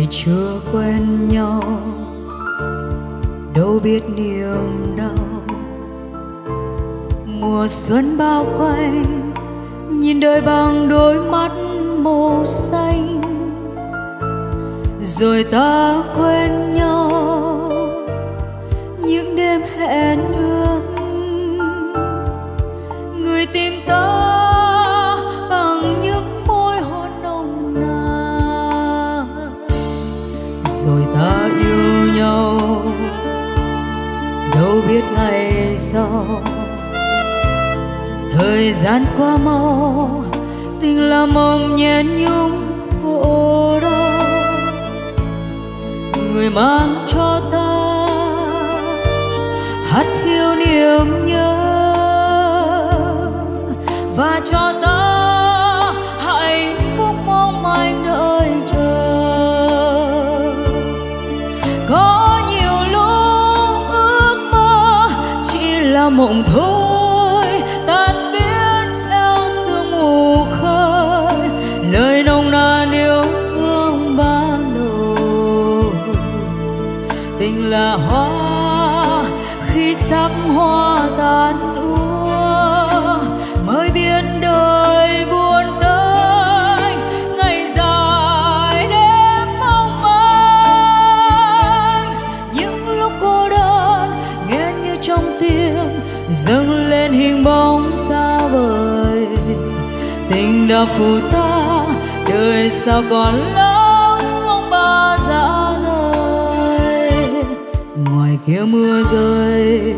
ngày chưa quen nhau đâu biết niềm đau. Mùa xuân bao quanh nhìn đời bằng đôi mắt màu xanh, rồi ta quên nhau những đêm hẹn ước. Người tìm ta bằng những môi hôn nồng nàn, rồi ta yêu nhau đâu biết ngày sau. Thời gian qua mau, tình là mộng nhen nhung khổ đau. Người mang cho ta hát thiêu niềm nhớ và cho ta hạnh phúc mong manh đợi chờ. Có nhiều lúc ước mơ chỉ là mộng thôi, tan biến theo sương mù khơi. Lời nồng nàn yêu thương ban đầu, tình là hoa khi sắc hoa tàn úa, mới biết đời buồn tênh ngày dài đêm mong manh. Những lúc cô đơn nghe như trong tim dâng lên hình bóng xa vời. Tình đã phụ ta đời sao còn lắm phong ba dã rời. Ngoài kia mưa rơi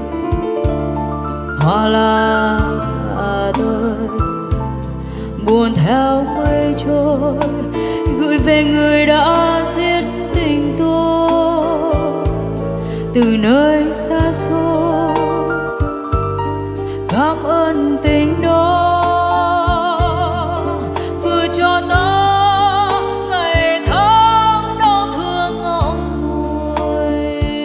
hoa lá rơi, buồn theo mây trôi gửi về người đã giết tình tôi từ nơi xa xôi. Cảm ơn tình đó vừa cho ta ngày tháng đau thương ngậm ngùi.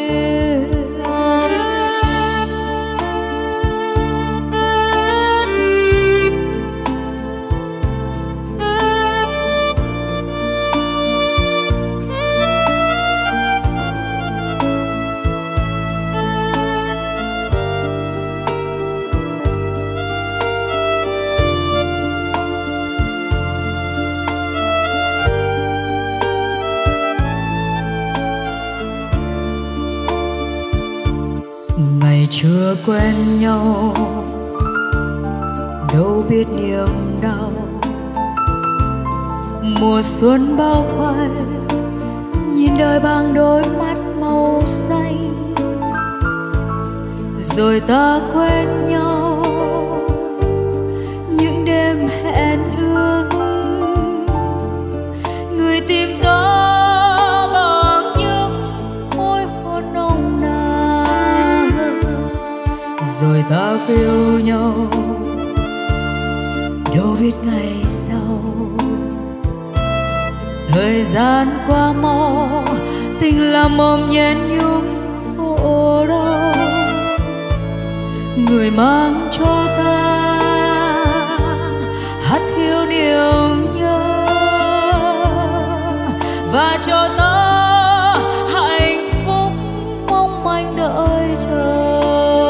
Ngày chưa quen nhau đâu biết niềm đau. Mùa xuân bao quanh nhìn đời bằng đôi mắt màu xanh, rồi ta quên nhau những đêm hẹn ước. Người tìm ta bằng những môi hôn nồng nàn, rồi ta yêu nhau đâu biết ngày sau. Thời gian qua mau, tình là mộng nhen nhung khổ đau. Người mang cho ta hát thiêu niềm nhớ và cho ta hạnh phúc mong manh đợi chờ.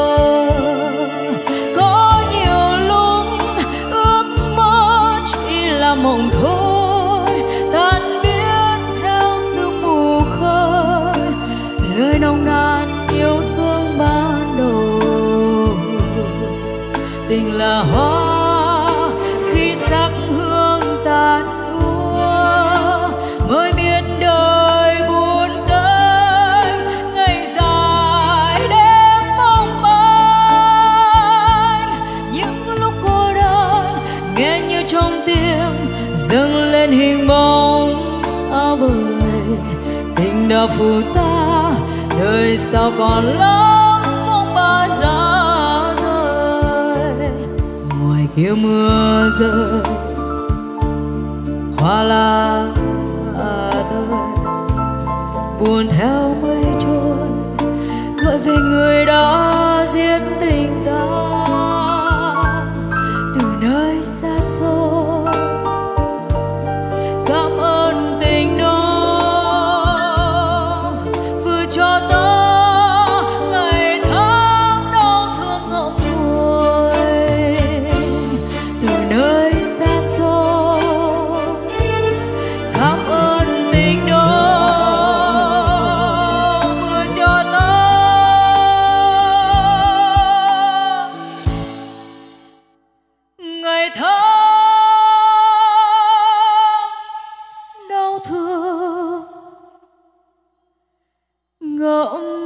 Có nhiều lúc ước mơ chỉ là mộng thôi, tan biến theo sương mù khơi. Lời nồng nàn yêu thương ban đầu, tình là hoa khi sắc hương tàn úa, mới biết đời buồn tênh ngày dài đêm mong manh. Những lúc cô đơn nghe như trong tim dâng lên hình bóng xa vời. Tình đã phụ ta đời sao còn lắm phong ba dã rời. Ngoài kia mưa rơi hoa lá rơi, buồn theo mây trôi gọi về người đã giết tình ta từ nơi xa xôi. Cảm ơn tình đó ngỡ